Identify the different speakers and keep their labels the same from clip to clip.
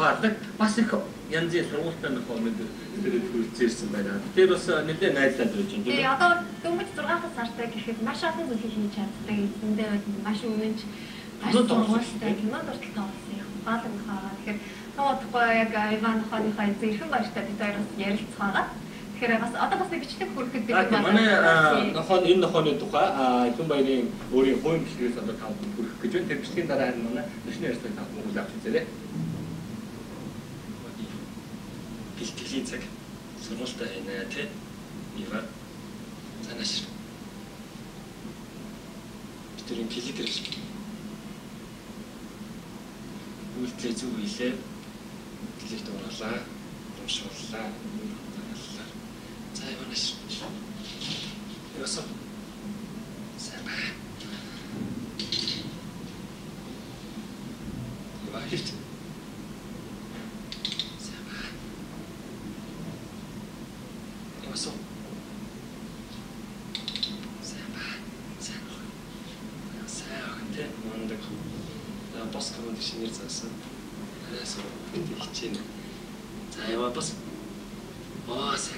Speaker 1: ухаардаг. Бас их янзын сургуультай нөхөө мэдээлэл хүргэжсэн байна. Тэр бас нэлээд найзлаад байж байна.
Speaker 2: Тэгээ одоо дөнгөж 6 сартай гэхэд маш олон зүйлийг хийж чаддаг. Эндээ маш өмнөж маш сургуультай кинод хүртэл тоглосон юм. Баалан хаа. Тэгэхээр тоодгүй яг Иван хооныхоо зэрхэн баяртай бид хоёроос ярилцгаа. Тэгэхээр бас одоо бас нэг бичлэг хүргэхэд бид
Speaker 1: манай нохоо энэ нохооны тухай Хэн баярын өөрийн хувийн бичлэгээс одоо тав хүргэх гэж байна. Тэр бичлэгийн дараа харин манай төчний ярьцлагыг тав мөнгө авч үзээрэй.
Speaker 3: Бэлтгэлийн цаг сургуультай байна тий. Иван цаанаас бидний пилитер үлдээ зүг хийлээ. Пилит оруулаа. Уншууллаа. За Иванаш. Ясаа. Саба. Иван хит. Саба. Ясаа. Саба. Саба. Тэ мондаг. На бас команд шинээр заасан. Арайс гэдэг хичээн. За яа бас. Оос.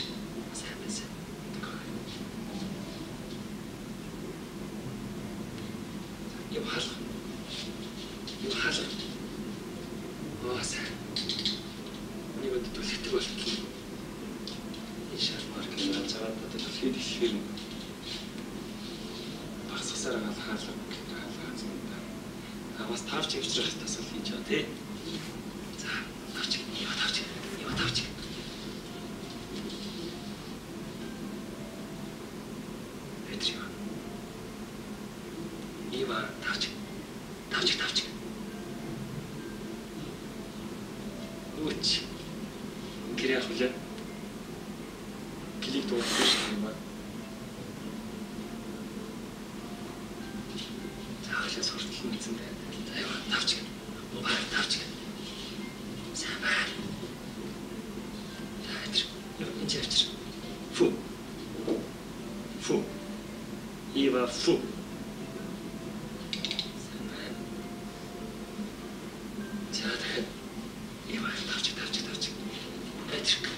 Speaker 3: Бас тавч ивчрэх тасал хийж байгаа тий. За, тавч. Петрио. Ива, тавч. Үуч. Гэрээ хулаа. Клик дуусах юм байна. За, хөлөөс хүртэл мэдсэн байна. Тавч. Саба. Яач. Фу. Ива фу. Саба. Ива тавч. Петрик.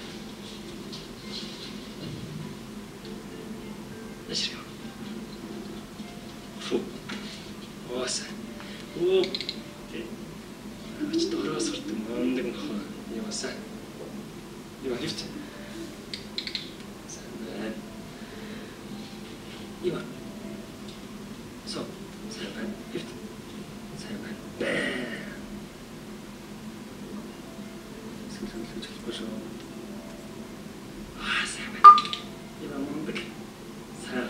Speaker 3: Начали. Фу. Оса. Уу. Ач дөрөс сурт мондаг нохоо. Явасаа. Яа хифт. Сайн. Ива. Со. Сайн. Хифт. Сайн. Сэлсэлж бошоо. Сайн. Ива мондаг. Сайн.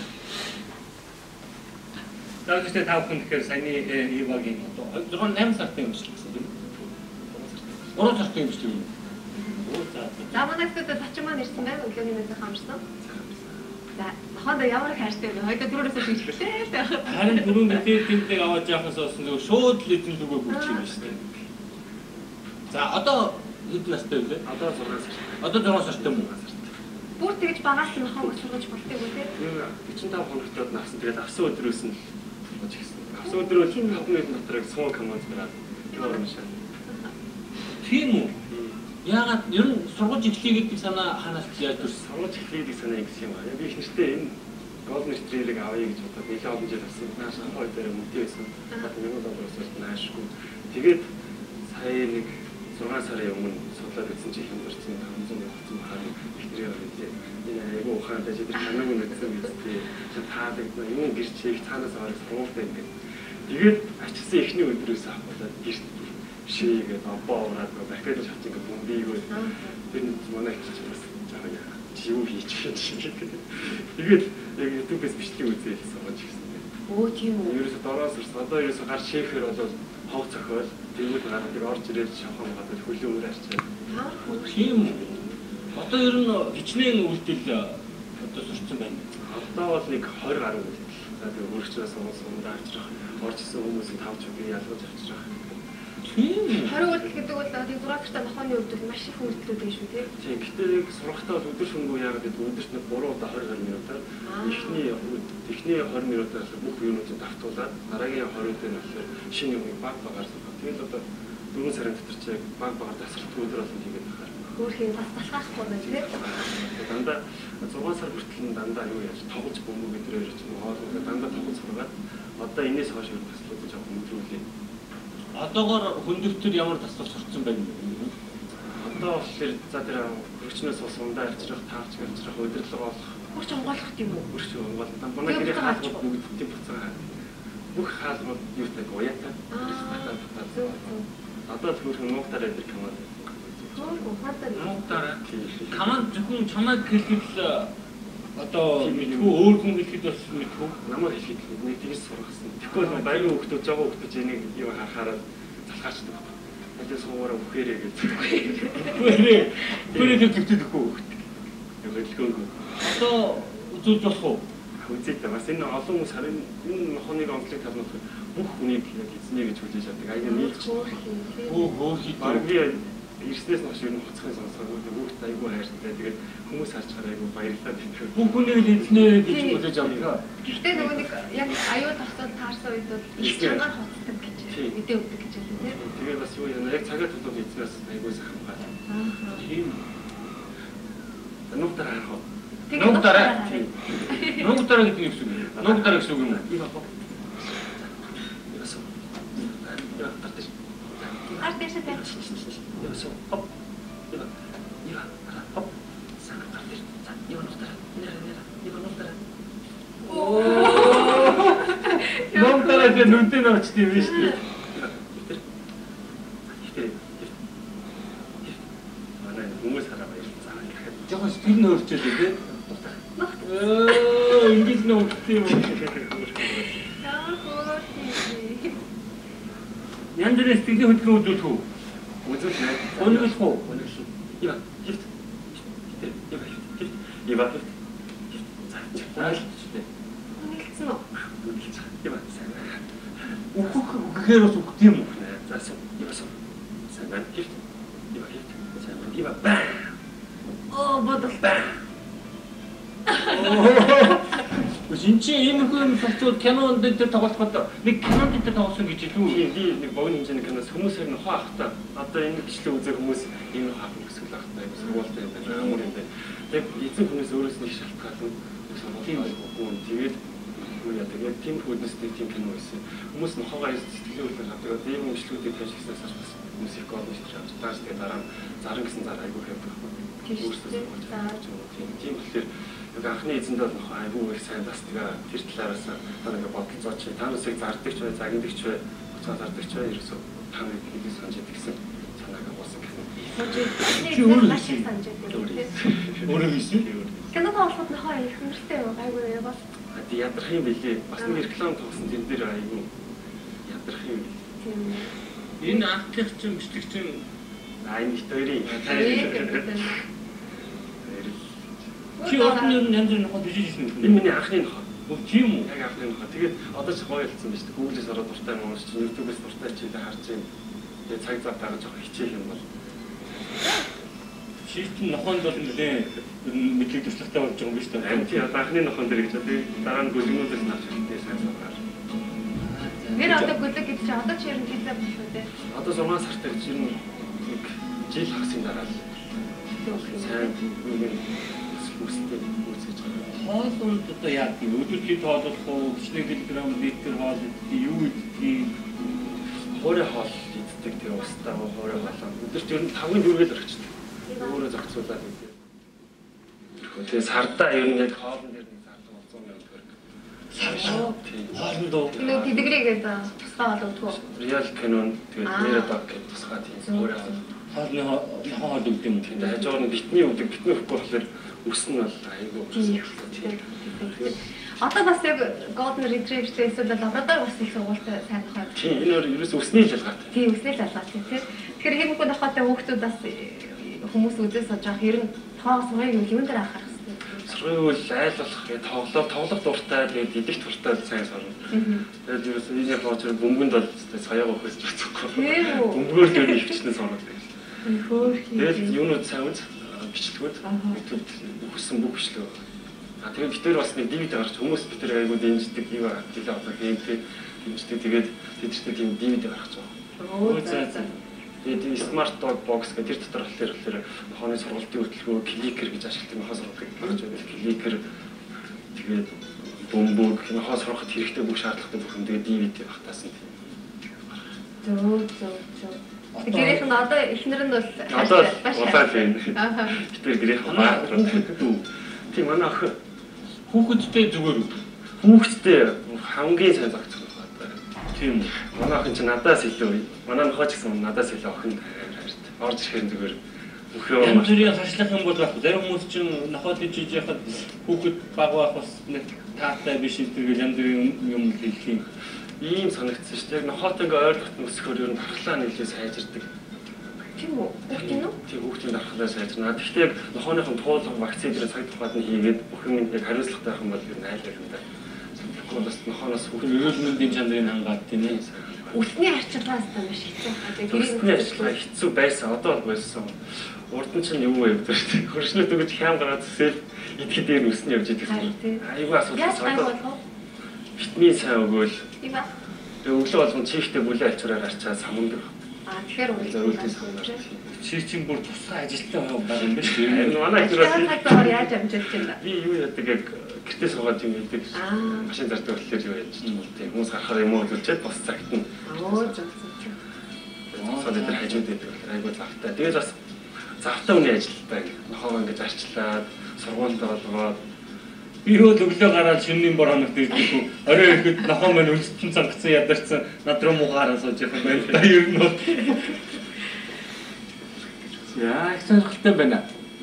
Speaker 3: Тэгвэл та бүхэн тэгэхээр саяны Ивагийн одоо 8 сартай юм шиг гэсэн юм. 3 сартай юм шиг юм.
Speaker 2: За манайд тач маань ирсэн байна. Өглөөний мэндийг хамарсан. За хонда ямар хайртай вэ? Хойдоо түрүүрээс шилжлээ.
Speaker 1: Харин түрүүн мэдээ тэмдэг аваад яахаас болсон зөв шууд л эзэн лүгөө хүрч юм шүү дээ. За одоо хэд настай вэ? Одоо 6 сар. Одоо 6 сартай юм уу?
Speaker 2: Бүр тэгж багаас нь хоног сургаж болтыг үү те?
Speaker 3: 45 хоногтод навсан. Тэгээд авсан өдрөөс нь авсан өдрөө 5 минут дотроо суу команд дараад явсан шээ.
Speaker 1: Тийм үү? Яагаад ер нь сургууль эхлэе гэдэг санаа ханаас яаж төрсөн?
Speaker 3: Сургууль эхлэе гэдэг санаа ингэсэн юм аа. Би их нэртэй энэ голден ретрийг авъя гэж бодоод нэлээд олон жил авсан. Нааш хой дээр мөдөө байсан. $1,000-аас наашгүй. Тэгээд сая нэг 6 сарын өмнө судлаад үзсэн чинь юм дурсан 500 хаа ихнэрээ авъя. Энэ айгуу ухаантай чи тэр хамаагүй нэгсэн бидтэй. Чи таадаг юм гэрчээг цаанаас аваад сургуультай ингээд. Тэгээд ачсан эхний өдрөөс аваад гэрт шийгээд обоо ураад бактериа шатж ингээд бөмбийгөө тэр манай их ч бас жаа чи юу хийчих шиг. Тэгээд яг YouTube-ээс бичлэг үзээд сууж ирсэн.
Speaker 2: Өө тийм үү.
Speaker 3: Ерөөсө дороос ирсэн. Одоо ерөөсө гар шийхээр бол хог цохиол тэгвэл гараад тэр орж ирээд шавхан гадаад хөлөө өөр арчаад.
Speaker 1: Тийм үү. Одоо ер нь хичнээн үйлдэл одоо сурцсан байна.
Speaker 3: Одоо бол нэг 20 гаруй үйлдэл. За тэгээ өөрчлөөс сумдаа авчрах, орж исэн хүмүүсийг тавч үгүй ялгаж авчрах.
Speaker 1: Тийм.
Speaker 2: 20 үйлдэл гэдэг бол тийм 6 сартай нохооны үйлдэл маш их үйлдэлүүд байна шүү тий.
Speaker 3: Тийм. Гэхдээ яг сурахтаа бол өдөр шөнөгүй яагаад гэдэг өдөрт нэг 3 удаа 20 минутаар эхний 20 минутаас бүх юунуудыг давтуулаад дараагийн 20 минутаар шинэ юм баг багаар сурах. Тэгээд одоо 4 сарын дотор чи баг багаар тасралтгүй өдөр болгон хийгээд байгаа.
Speaker 2: Хөөрхий бас талхахгүй байна тийм.
Speaker 3: Дандаа 6 сар хүртэл дандаа юу яаж тоглож бөмбөг өдрөөр ч юм уу хоол дандаа тоглож сургаад одоо энэс хойш юу таслаад жоохон өдрүүлээ.
Speaker 1: Одоогоор хүндөвтөр ямар таслах сурцсан байна вэ?
Speaker 3: Одоо болохоор за тэр хөрчнөөс ус ундаа арчрах, таарч арчрах, удирдлага болох.
Speaker 2: Хурц онгойлох тийм үү?
Speaker 3: Хөрч онгол. Манай гэрээ хаалгууд бүгдийн буцаа. Бүх хаалгууд юутай уяатай. Одоо төрхөн нуугтараа дээр камад.
Speaker 1: Нуугтараа. Камад зөвхөн чамайг хэлэхэд одоо мэдгүй өөр хүн хэлэхэд бас мэдгүй.
Speaker 3: Намайг хэлэхэд нэг тийс сургасан. Тэгэхгүй баярын хүмүүс жоо хүмүүс энийг юу харахаараа залхаачдаг. Тэдээс суугаар бүхээрээ гэж. Бүхээрээ төвтөдөхгүй хөхтэй. Яг хэлгөөнгөө. Одоо үзүүлж болох уу? Үзээд бас энэ олон хүмүүс харин энэ нохоныг онцлог талнах бүх хүнийг яг эзнээ гэж хүлээж авдаг. Аяга нийлж. Хөөхий. Багийн ирснээс нь ширнэ хуцхын сонсгоо бүгд айгүй хайртай. Тэгээд хүмүүс харж хараа айгүй баярлалаа гэдэг. Бүх хүнийг эзнээ гэж хүлээж авдаг.
Speaker 2: Гэхдээ нөгөө нэг яг аюу тахсад таарсан үед бол их чангаар хуцдаг гэж мэдээ өгдөг гэж байна тийм.
Speaker 3: Тэгээд бас юу яа яг цагаат тулог эзнээс айгүй сайхан байна. Тийм. Нуугтараа харах уу?
Speaker 1: Нуугтараа. Нуугтараа гэдэг нь юу гэсэн үг? Нуугтараа гэсэн үг юм уу?
Speaker 3: Яасан.
Speaker 2: Артештэй.
Speaker 3: Яасан. Хоп. Яа. Хоп. Сан гартер. За, юу нуугтараа. Нэр. Нуугтараа. Нуугтараа гэдэг нүнтэй навч тийм биш үү? Хүмүүс хараа баярлалаа.
Speaker 1: Жохоо сэтгэл нь өөрчлөлөө тийм. Ингэж нөөхтэй юм. Янз бүрийн сэтгэлийн хөдөлгөөн үзүүлэх үү?
Speaker 3: Үзүүлэх нэ.
Speaker 1: Өнөглөх үү?
Speaker 3: Өнөглөх. Яа, хит. Яа, хит.
Speaker 1: Заалчтэй.
Speaker 2: Үнэлсэн үү?
Speaker 3: Үнэлсэн. Яа, сайн.
Speaker 1: Үхэхээр бас үхт юм уу?
Speaker 3: Заасан. Яасан. Сайн. Хит. Яа, хит. Сайн. Яа, баа.
Speaker 2: Бодолтой.
Speaker 1: Шинчи иймэрхүү юм сонсоод кинонд дээр тоглоход нэг кинонд дээр тоглосон гэж хэлв.
Speaker 3: Би нэг богино хэмжээний киноос хүмүүс харин нохоо ахтаа. Одоо энэ гिचлээ үзэх хүмүүс ийм нохоо авах гэсэн үг ахтаа. Айгу сургуультай юм байна. Амар юм байна. Яг эзэн хүмүүс өөрөөс нэг шалтгаалсан. Сургуулийн тэгээд юу яа тэгээд тийм хөдөлсөний тийм кино байсан. Хүмүүс нохоогоо сэтгэлээ үлдэх авдаг. Тэгээд ийм гिचлүүдийг таньжихснаас бас хүмүүс их гол нэг авч тааш тэгээд дараа нь заран гэсэн зар айгу хэвдэг. Өөрсдөө тийм болохоор яг анхны эзэндээ бол айгүй их сайн бас тэгээ тэр талаараас одоо ингээ бодолцооч та нүсийг зардаг ч бай, загнадаг ч бай, буцаа зардаг ч бай ерөөсөө та нэг хэдий санаж идэгсэн санааг агуулсан гэх юм.
Speaker 2: Чи өөрөө маш их санаж байдаг.
Speaker 1: Өөрөө хийсэн.
Speaker 2: Кино тоглоход нохоо их хэмжтэй айгүй бас
Speaker 3: ядрах юм билээ. Бас нэг реклам тоглосон тэн дээр айгүй ядрах юм.
Speaker 1: Энэ артист ч мөчлөг чинь
Speaker 3: энэ хоёрын
Speaker 1: чи одны янз бүрийн нохоо бижиж ирсэн үү?
Speaker 3: Энэ миний анхны нохоо.
Speaker 1: Тийм үү?
Speaker 3: Яг анхны нохоо. Тэгээд одоо ч гоё болсон биз дээ. Google-с ороод дуртай юм уурч, YouTube-с дуртай ч идэ харж юм. Тэгээд цаг зав тагаж жоохон хичээх юм бол.
Speaker 1: Шийдэн нохоонд бол нэлээ мэдлэг туршлагатай болж байгаа юм биш үү?
Speaker 3: Амт тий одоо анхны нохоон дээр гэж тэгээд дараа нь гөлгнүүдээс навч хэлтэй сайн суугаар.
Speaker 2: нэр одоо гөлөг гэж чи одоо чи ер нь хэлээ болох үү?
Speaker 3: Одоо 6 сартай гэж ер нь нэг жил хасын дараа л сайн үгүй үстэй үүсэж байгаа.
Speaker 1: Хоолнд одоо яа гэв өдөржид хооллох уу, 1 кг литр хоол идэх юу идэх
Speaker 3: хоорой хоол иддэг тэгээ устдаа хоорой хоол. Өдөрт ер нь 5-ын дүүргээл орчихдог. Өөрөө зохицуулаад идэх. Тэгээ сардаа ер нь яг хоолн дээр нэг сард 300 мянга төгрөг. Хоолнд уу.
Speaker 2: Нэг тэдгрийгээд тусгай боловдгоо.
Speaker 3: Реал кинонд тэгээд нэрээ дог гэж тусгай тийм өөрөө
Speaker 1: хоолны хоол өгд юм.
Speaker 3: Тэгээд хажуугаар нь битний өгдөг, битний өгөхгүй болохоор үс нь бол айгүй.
Speaker 2: Одоо бас яг Golden Retriever-тэй эсвэл лабрадор бас их сургуультай сайн нохоо.
Speaker 3: Тийм энэ өөр ерөөс үсний л ялгаатай.
Speaker 2: Тийм үсний л ялгаатай тийм. Тэгэхээр хэрэг нохоотой хүүхдүүд бас хүмүүс үзээс сууж байгаа ер нь тоо сургыг юун дээр анхаарах хэрэгтэй.
Speaker 3: Сургыг бол айл болох тоглох дуртай тэгээд идэх дуртай сайн сурна. Тэгээд ерөөс энэ хооч бөмбөнд бол саяга өгөхөж бацхгүй. Бөмбөгөөр дээр хөвчнээ сурна гэдэг. Тэгээд юунууд сайн үз бичлэгүүд YouTube өгсөн бүх бичлэг. Тэгээд битээр бас нэг DVD гарч хүмүүс битээр айгуу дэмждэг юм аа. Тэгээд одоо геймтэй дэмждэг тэгээд тэдэртээ тийм DVD гаргаж байгаа.
Speaker 1: Өө заа.
Speaker 3: Тэгээд smart dog box гэдэг тэр дотор болохоор нохооны сургалтын хөтөлбөр кликер гэж ашигладаг нохоо сургадаг багж байдаг. Кликер тэгээд бөмбөг нохоо сургахад хэрэгтэй бүх шаардлагатай бүхэн тэгээд DVD багтаасан.
Speaker 2: Зөө. Гэрийнх нь одоо эхнэр нь бол
Speaker 3: одоо удаа тийм. Тэр гэрийнх нь баатрал дүү. Тийм манай ах
Speaker 1: Хүүхэдтэй зүгээр үү?
Speaker 3: хүүхдтэй хамгийн сайн зохицох байна.
Speaker 1: Тийм.
Speaker 3: Манай ах чинь надаас илүү. Манай нохоо ч гэсэн надаас илүү охин хайрт. Орж ирэхээр зүгээр
Speaker 1: янз бүрийн хашлах юм бол байхгүй. Зарим хүмүүс чинь нохоод ижиж яхад хүүхэд баг байх бас нэг таатай биш гэдэг янз бүрийн юм хэлэх юм.
Speaker 3: Ийм санагдсан шүү дээ. Яг нохоотой ингээ ойрлогот өсөхөөр ер нь дархлаа нийлээ сайжирдаг.
Speaker 2: Тийм үү? Хүүхдийн үү?
Speaker 3: Тийм хүүхдийн дархлаа сайжирнаа. Гэхдээ яг нохооныхон туулга вакцины дээр цаг тухайд нь хийгээд бүх юм яг хариуцлагатай байх юм бол ер нь айлгал юм да. Тэгэхгүй бас нохооноос хүүхд
Speaker 1: эрүүл мэндийн чанарыг хангаад тийм ээ.
Speaker 2: Үсний арчилгаан стан маш хэцүү байна.
Speaker 3: Үсний арчилгаа хэцүү байсан. Одоо бол байсан. Урд нь чинь юу вэ гэдэг чинь хөршлөө төгөж хям гараад зүсэл идэхэд дээр үсний явж идэх юм. Аюу асуудал. Витамин сайн өгөөл.
Speaker 2: Тийм ба.
Speaker 3: Тэгээ өглөө болгон чихтэй бүлээ альчураар арчаад самундаг.
Speaker 2: Тэгэхээр
Speaker 3: зөвлөлтийн самунаар.
Speaker 1: Чи чинь бүр тусгай ажилттай байгаа юм биш үү?
Speaker 3: Манай ихнээс
Speaker 2: цагтаар яаж амжилт юм бэ?
Speaker 3: би юу яадаг яг гэртээ суугаад юм хэлдэг. Машин зардаг болохоор юу яаж чинь тийм хүмүүс гарахаар юм уу үзүүлчихэд бос цагт нь. Саад дээр хажууд байдаг. Айгуу завтай. Тэгээд бас завтай үний ажилттай. Нохоо ингэж арчлаад сургуульд болгоод
Speaker 1: би хөл өглөө гараад шинийн бор хоногт ирдэг үү. Орой ихэд нохоо маань өлсөлтөн цангацсан ядарсан над руу муугаараа сууж явах юм байна. Та ер нь бол яа их сонирхолтой байна.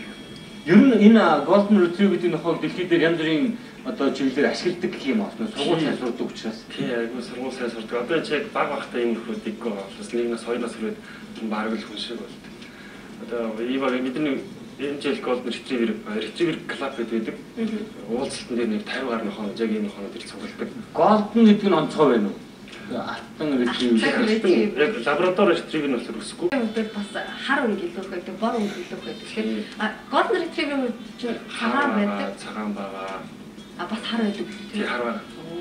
Speaker 1: Ер нь энэ Golden Retriever-ийн нохоог дэлхийд янз бүрийн одоо чиглэлээр ашигладаг гэх юм байна. Сургууль сайн сурдаг учраас.
Speaker 3: тий айгуу сургууль сайн сурдаг. Одоо чи яг баг багтаа юм нөхөдөггүй бас нэгнээс хоёроос хүрээд баг л хүн шиг болдог. Одоо ива бидний энэ жил Golden Retriever Club гэдэг. Уулзалтан дээр нэг 50 гаруй нохоо яг энэ нохоонод ирж цугладаг.
Speaker 1: Golden гэдэг нь онцгой байна уу? Алтан Retriever.
Speaker 3: Яг лаборатори Retriever нь болохоор өсөхгүй.
Speaker 2: Тэгээд бас хар өнгө илүүх байдаг, бор өнгө илүүх байдаг. Тэгэхээр Golden Retriever чинь цагаан байдаг.
Speaker 3: Цагаан байгаа.
Speaker 2: Бас хар байдаг.
Speaker 3: Тий хар байгаа.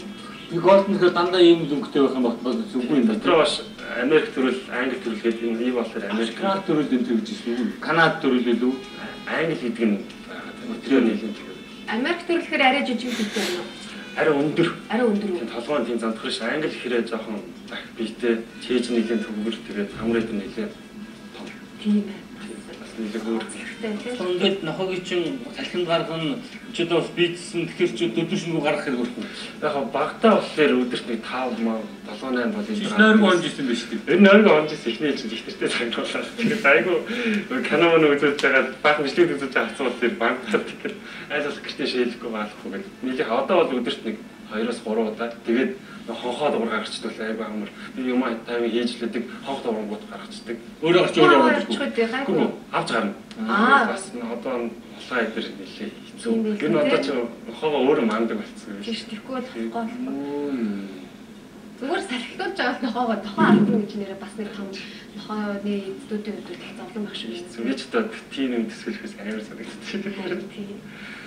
Speaker 1: Би Golden гэхээр дандаа ийм өнгөтэй байх юм бол үгүй юм.
Speaker 3: Дотроо бас Америк төрөл, Англи төрөл гэдэг энэ ив болохоор Америк
Speaker 1: төрөл энэ төр гэж байна. Канада төрөл илүү.
Speaker 3: Англи гэдэг нь өтрөө нийлэн тэгээд.
Speaker 2: Америк төрлөхээр арай жижиг хэлтэй байна уу?
Speaker 3: Арай өндөр.
Speaker 2: Арай өндөр үү?
Speaker 3: Толгойн тийм зандах ш. Англи хэрэг жоохон бах биетэй, чээж нийлэн төвгөр тэгээд хамраад нийлэн том.
Speaker 2: Тийм ээ.
Speaker 3: Бас нийлэн өөр.
Speaker 1: Ингээд нохогийн чинь салхинд гаргана ч одоо бас бийдсэн тэгэхээр ч өдөршнгөө гаргах хэрэг болтгоо.
Speaker 3: Яг багтаа болохоор өдөрт нэг 5 маа 7 8 бол энэ.
Speaker 1: Нойрго онж исэн байж тээ.
Speaker 3: Энэ нойрго онж исэн ихний чинь ихтэй цагнуулаад. Тэгээд айгу канон үзүүлж байгаа баг мэдлэг үзүүлж байгаа хацууд тэр багтаа тэгэхээр айлс гэртээ шээлэхгүй баалахгүй гэдэг. Нийлээ одоо бол өдөрт нэг 2-3 удаа тэгээд хонхоо дугаар гаргацдаг айгу амар. Би юм тайван хийж лээдэг хонх дуурангууд гаргацдаг.
Speaker 1: Өөрөө гарч өөрөө гаргацдаг.
Speaker 3: Авч гарна. Бас одоо улаан эдэр нэлээ хэцүү. Ер нь одоо ч хонхоо өөрөө манддаг болцсон.
Speaker 2: Тийш тэрхүү болохгүй. Зүгээр салхилуулж байгаа нохоогоо тохоо алдна гэж нэрээ бас нэг том нохооны эзлүүдийн хувьд их зовлон багш юм.
Speaker 3: Зүгээр ч одоо тийм юм төсөөлөхөөс амар санагдчихэ.
Speaker 2: Тийм.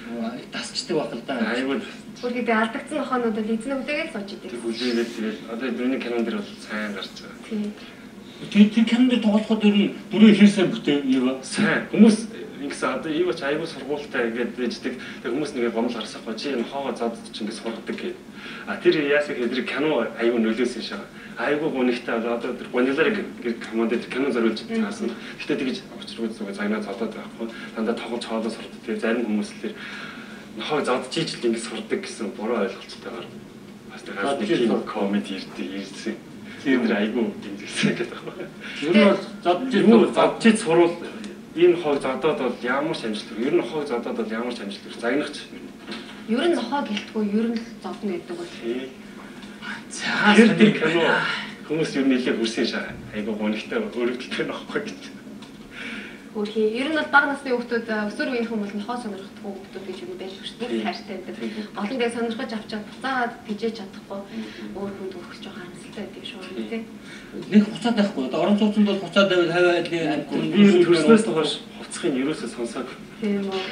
Speaker 1: Тасчдаг байх л да.
Speaker 3: Айгуу.
Speaker 2: Үргэлжлээд алдагдсан нохоонууд бол эзэн үдээгээл сууж идэг.
Speaker 3: Тэг хүлээгээд тэгээд одоо дөрөвний кинон дэр бол сайн гарч байгаа.
Speaker 2: Тийм.
Speaker 1: Тэр кинон дээр тоглоход ер нь бүрээ хэр сайн бүтэв юм ба.
Speaker 3: Сайн. Хүмүүс ингэсэн одоо ийг ч айгуу сургуультай ингээд дэждэг. Тэг хүмүүс нэгэ гомл гарсахгүй чи энэ хоогоо зодд ч ингээд сургадаг гэдэг. А тэр яасан гэхээр кино айгуу нөлөөсөн шээ. Айгуу гонигтай одоо тэр гонилаар команд дээр кино зориулж таасан. Гэтэ тэгж очргүй зүгээр загнаа зодод байхгүй. Дандаа тоглож хоолоо сурдаг. Тэгээ зарим хүмүүс л тэр нохоо зодж чийж л ингэ сурдаг гэсэн буруу ойлголтойгоор бас нэг комеди ирсэн. Тийм айгуу ингэсэн гэдэг байна.
Speaker 1: Ер нь бол
Speaker 3: зодж сурвал энэ хог зодоод бол ямар ч амжилт. Ер нь хог зодоод бол ямар ч амжилт. Загнагч.
Speaker 2: Ер нь нохоо гэлтгүй ер нь зовно гэдэг бол.
Speaker 1: За
Speaker 3: тэр кино хүмүүс ер нь нэлээд хүрсэн шаа. Айгуу гонигтай өрөвдөлтэй нохоо гэж.
Speaker 2: Хөөе. Ер нь бол бага насны хүүхдүүд өсвөр үеийн хүмүүс нохоо сонирхдаггүй хүүхдүүд гэж юм байж шүү дээ. Хайртай байдаг. Олон дээр сонирхож авчаад буцаад пижээж чадахгүй өөр хүнд өргөж байгаа харамсалтай байдаг шүү дээ.
Speaker 1: Нэг хуцаад байхгүй. Одоо орон сууцнд бол хуцаад байвал хаваад
Speaker 3: би төрснөөс хойш хуцахын ерөөсөө сонсоог.
Speaker 2: Тийм үү.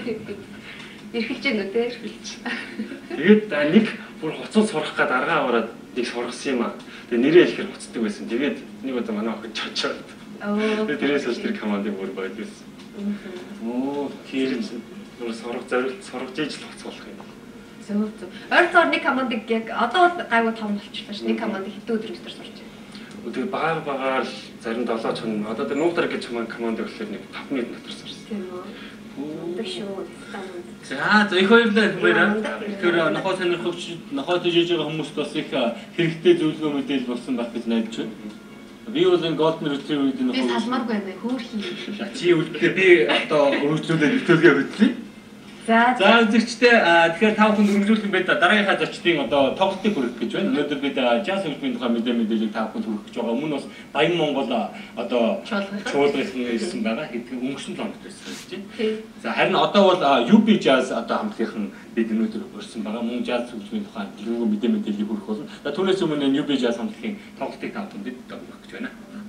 Speaker 2: Эрхэлж гэнэ үү те?
Speaker 3: Тэгээд нэг бүр хуцууд сурах гээд аргаа аваад нэг сургасан юм аа. Тэгээ нэрээ хэлэхээр хуцдаг байсан. Тэгээд нэг удаа манай охин чочоод. Тэгээд тэрээс хойш тэр командыг бүр бодсон.
Speaker 1: Оо тийм.
Speaker 3: Нур сургаж иж л хуцуулах юм.
Speaker 2: Зөв. Ойролцоогоор нэг командыг яг одоо бол гайгүй том болчихлоо ш. Нэг команд хэдэн өдөр өдөр сурч байна.
Speaker 3: Тэгээд багаар зарим 7 хоног одоо тэр нуугдар гэж команд болохоор нэг 5 минут дотор сурсан.
Speaker 2: Тийм үү. Бишүү.
Speaker 1: За их баярлалаа хүмүүрээ. Тэр нохоо сонирхогч нохоо төжиж байгаа хүмүүст бас их хэрэгтэй зөвлөгөө мэдээлэл болсон байх гэж найдаж байна. Би бол энэ Golden Retriever гэдэг
Speaker 2: би салмааргүй байна. Хөөрхий.
Speaker 1: Чи үлдээ би одоо өргөжлүүлээд нэвтрүүлгээ хөтлөе.
Speaker 2: За
Speaker 1: үзэгчтэй тэгэхээр та бүхэнд өргөжлүүлэх юм байна. Дараагийнхаа зочдын одоо тоглолтыг хүргэх гэж байна. Өнөөдөр бид жаз хөгжмийн тухай мэдээллийг та бүхэнд хүргэх гэж байгаа. Өмнө бас Баян Монгол одоо чуулгах ирсэн байгаа. Хэдэн өнгөрсөн лонд байсан гэж байна. За харин одоо бол UB Jazz одоо хамтынхан бид өнөөдөр өрсөн байгаа. Мөн жаз хөгжмийн тухай дэлгэрэнгүй мэдээллийг хүргэх болно. За түүнээс өмнө UB Jazz хамтын тоглолтыг та бүхэнд хүргэх гэж байна.